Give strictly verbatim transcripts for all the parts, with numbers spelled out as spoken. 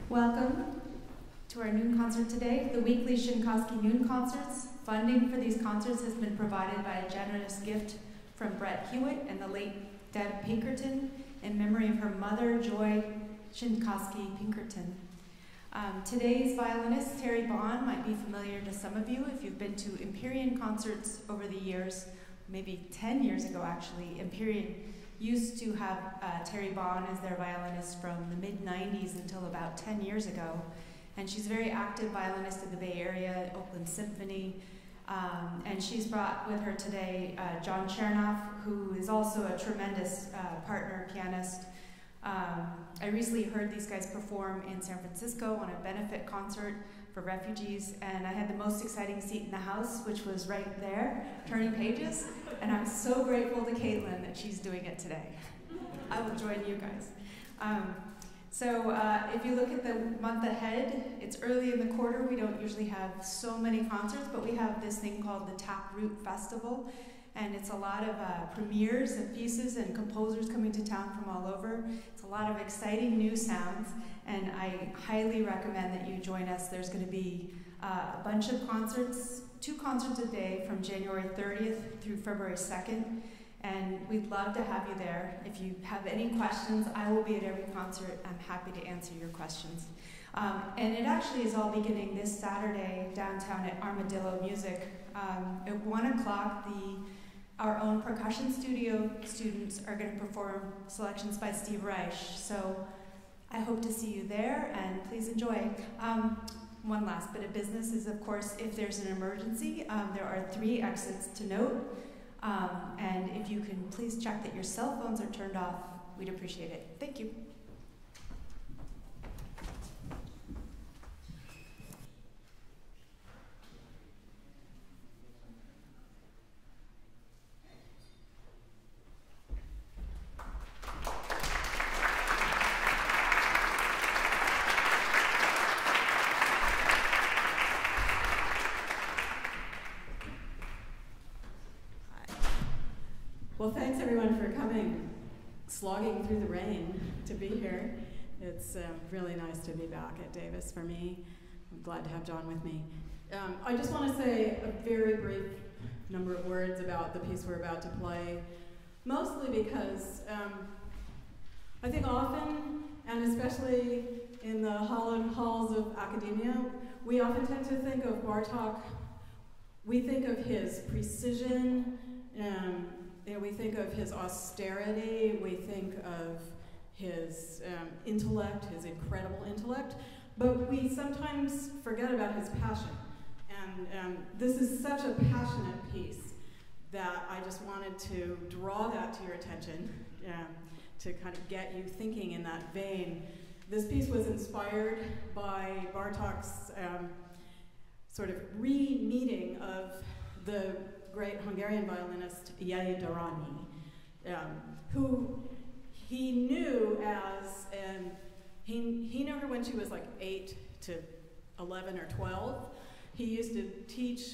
Welcome to our noon concert today, the weekly Szynkowski Noon Concerts. Funding for these concerts has been provided by a generous gift from Brett Hewitt and the late Deb Pinkerton in memory of her mother, Joy Szynkowski Pinkerton. Um, today's violinist, Terrie Baune, might be familiar to some of you if you've been to Empyrean concerts over the years, maybe ten years ago actually. Empyrean used to have uh, Terrie Baune as their violinist from the mid nineties until about ten years ago. And she's a very active violinist in the Bay Area, Oakland Symphony. Um, and she's brought with her today uh, John Chernoff, who is also a tremendous uh, partner pianist. Um, I recently heard these guys perform in San Francisco on a benefit concert for refugees, and I had the most exciting seat in the house, which was right there, turning pages, and I'm so grateful to Caitlin that she's doing it today. I will join you guys. Um, so uh, if you look at the month ahead, it's early in the quarter. We don't usually have so many concerts, but we have this thing called the Taproot Festival, and it's a lot of uh, premieres of pieces and composers coming to town from all over. It's a lot of exciting new sounds, and I highly recommend that you join us. There's going to be uh, a bunch of concerts, two concerts a day from January thirtieth through February second, and we'd love to have you there. If you have any questions, I will be at every concert. I'm happy to answer your questions. Um, and it actually is all beginning this Saturday downtown at Armadillo Music. Um, at one o'clock, the our own percussion studio students are going to perform selections by Steve Reich. So I hope to see you there, and please enjoy. Um, one last bit of business is, of course, if there's an emergency, um, there are three exits to note. Um, and if you can please check that your cell phones are turned off, we'd appreciate it. Thank you. Well, thanks everyone for coming, slogging through the rain to be here. It's um, really nice to be back at Davis for me. I'm glad to have John with me. Um, I just want to say a very brief number of words about the piece we're about to play, mostly because um, I think often, and especially in the hallowed halls of academia, we often tend to think of Bartók, we think of his precision, um, You know, we think of his austerity, we think of his um, intellect, his incredible intellect, but we sometimes forget about his passion. And um, this is such a passionate piece that I just wanted to draw that to your attention, um, to kind of get you thinking in that vein. This piece was inspired by Bartók's um, sort of re-meeting of the great Hungarian violinist Jai Darani, um, who he knew as, and he, he knew her when she was like eight to eleven or twelve. He used to teach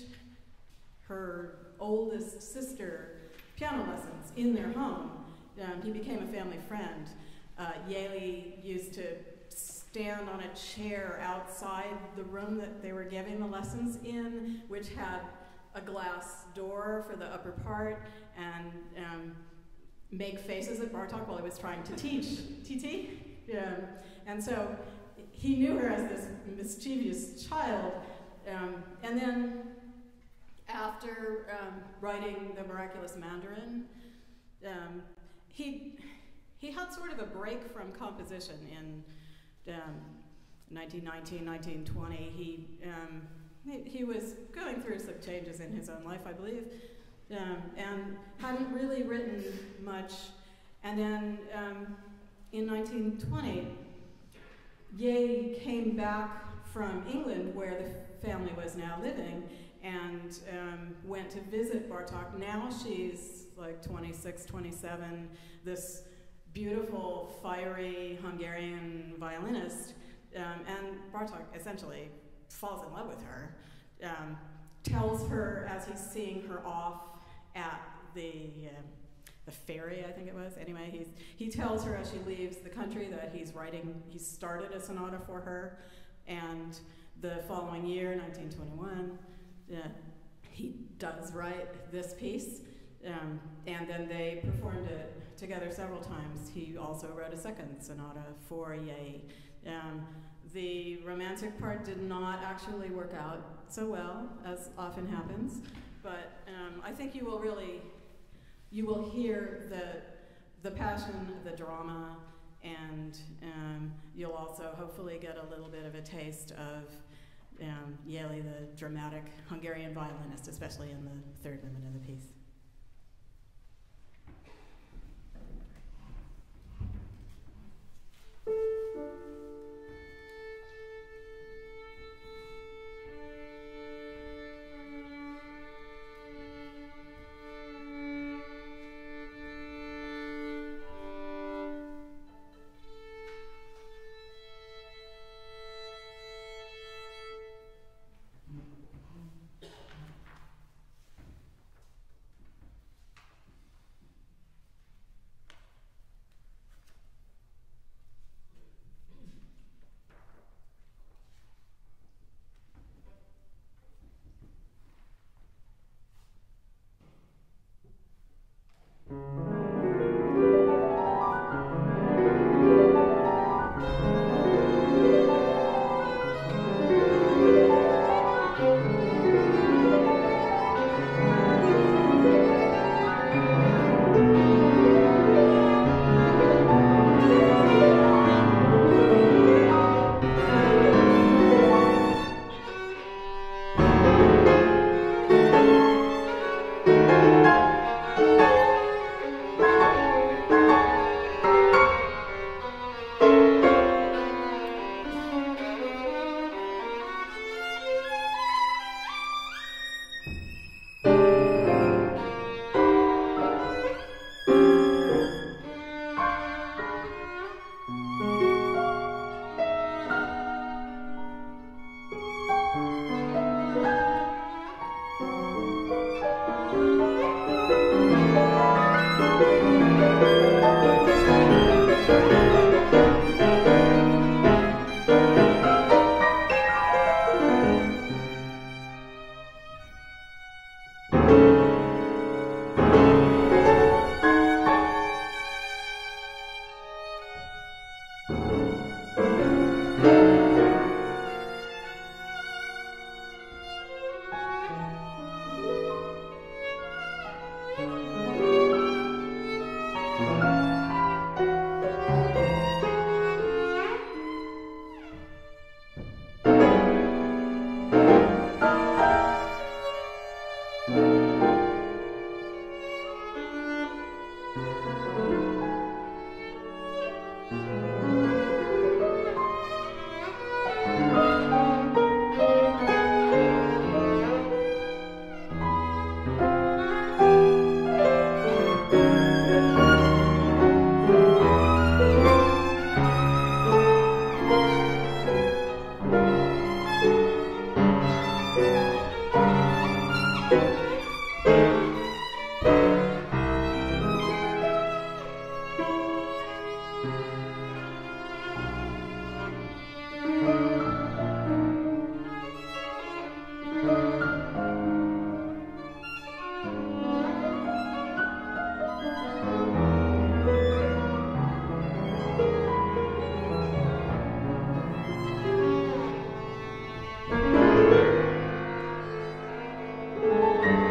her oldest sister piano lessons in their home. Um, he became a family friend. Uh, Jai used to stand on a chair outside the room that they were giving the lessons in, which had a glass door for the upper part, and um, make faces at Bartók while he was trying to teach T T. Yeah. And so he knew her as this mischievous child. Um, and then after um, writing the Miraculous Mandarin, um, he, he had sort of a break from composition in um, nineteen nineteen, nineteen twenty. He, um, He, he was going through some changes in his own life, I believe, um, and hadn't really written much. And then um, in nineteen twenty, Jai came back from England, where the family was now living, and um, went to visit Bartók. Now she's like twenty-six, twenty-seven, this beautiful, fiery Hungarian violinist, um, and Bartók essentially falls in love with her, um, tells her as he's seeing her off at the uh, the ferry, I think it was. Anyway, he's, he tells her as she leaves the country that he's writing, he started a sonata for her, and the following year, nineteen twenty-one, uh, he does write this piece, um, and then they performed it together several times. He also wrote a second sonata for Yi. Um, the romantic part did not actually work out so well, as often happens, but um, I think you will really, you will hear the, the passion, the drama, and um, you'll also hopefully get a little bit of a taste of um, Yeli, the dramatic Hungarian violinist, especially in the third movement of the piece. Thank you.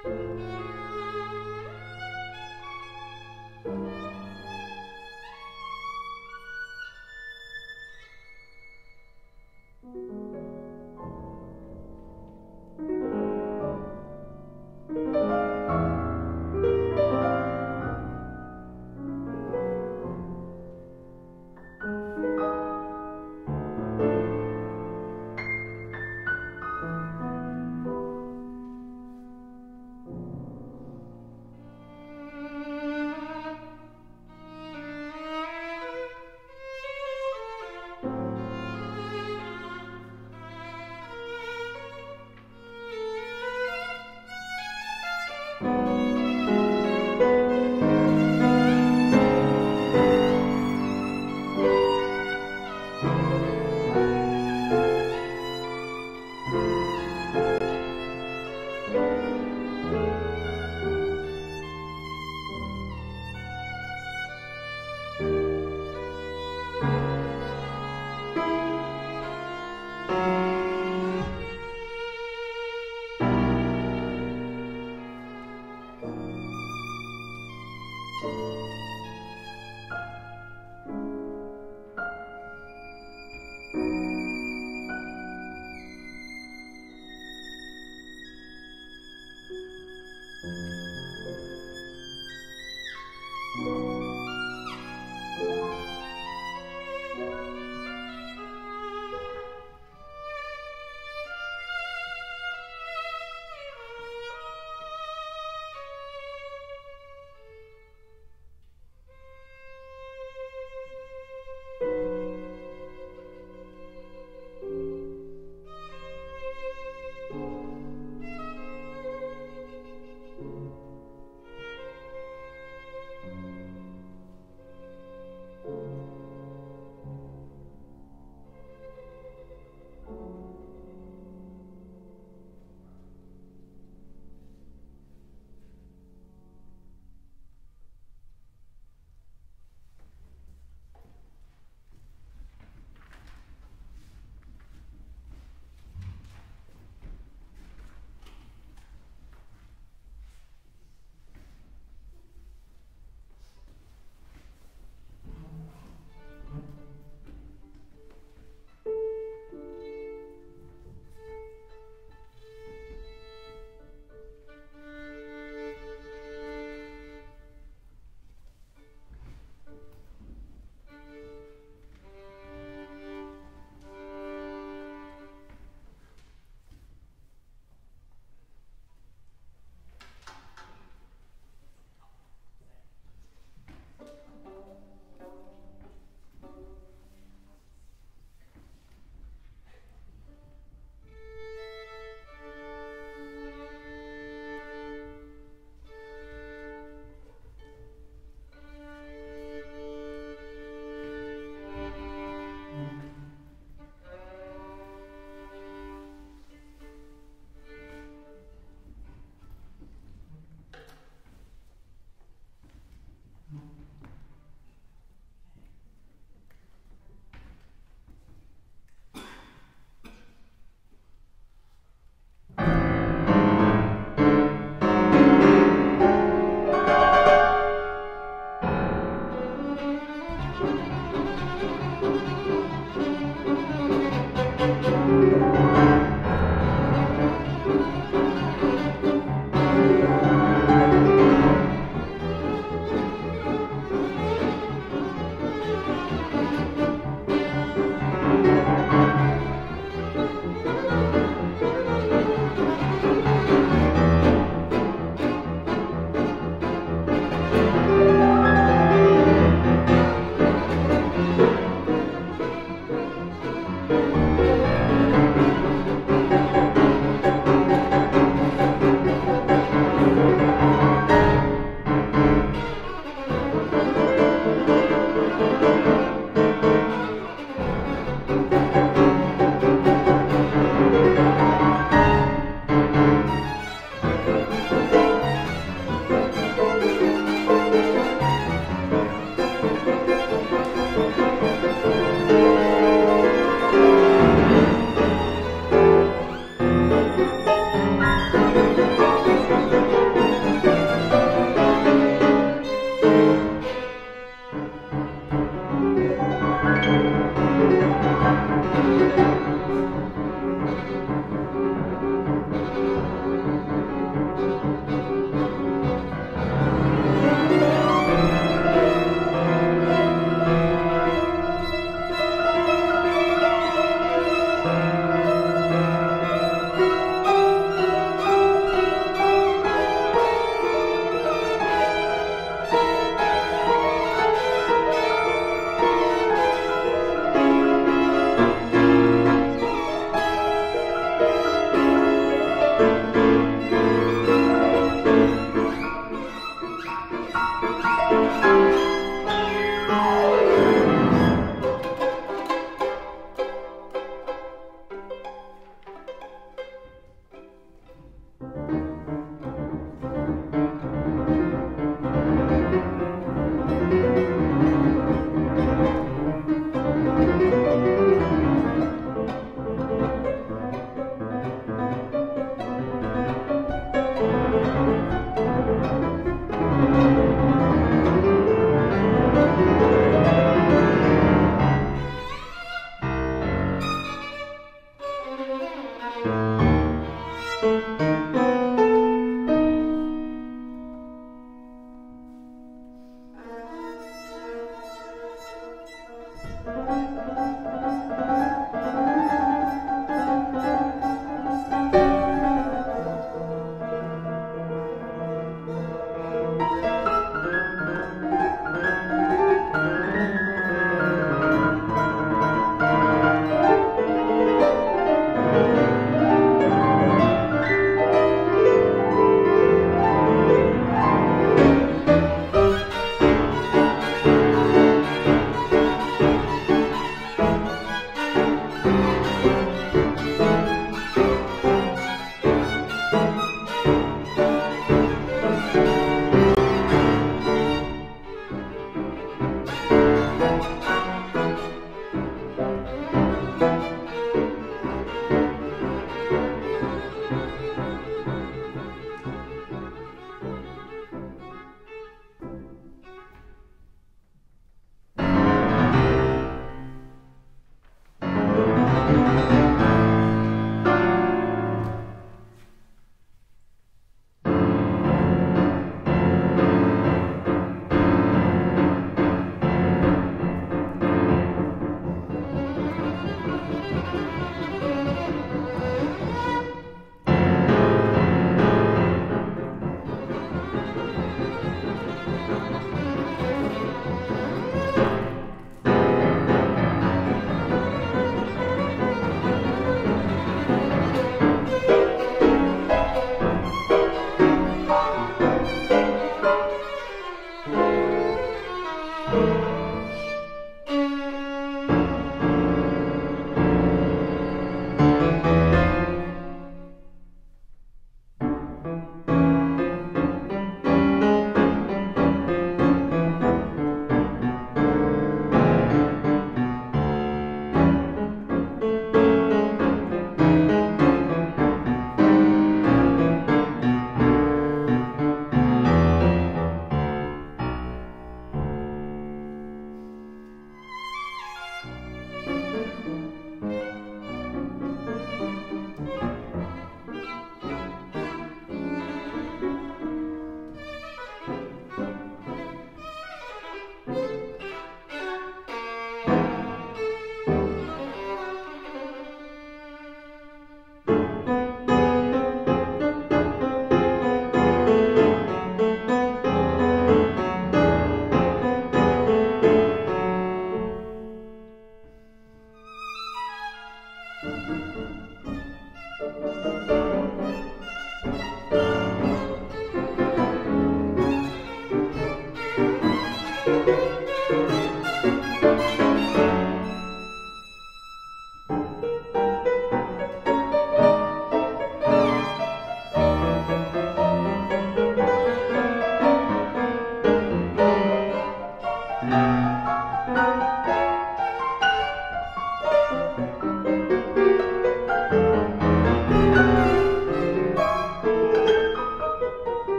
Thank you.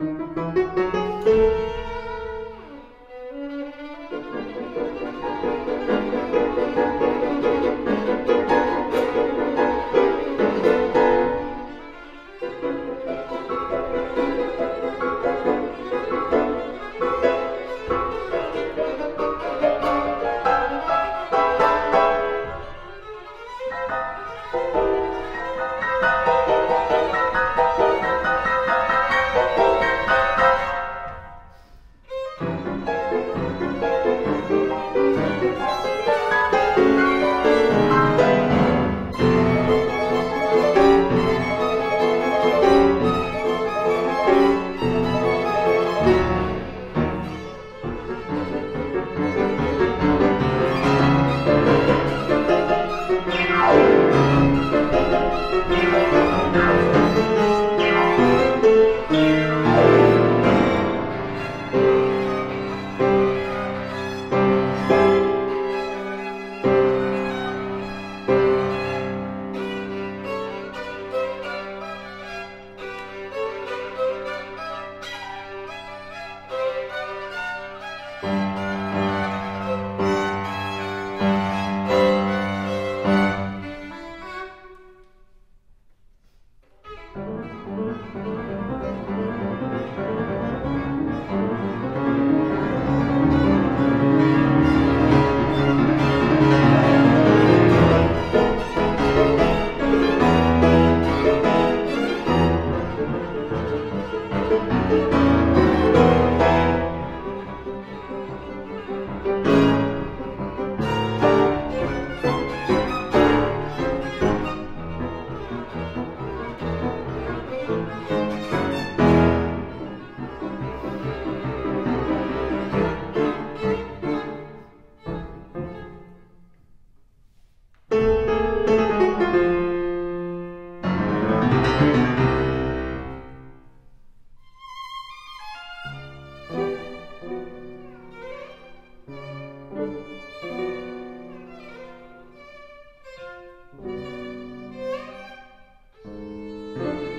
Thank you.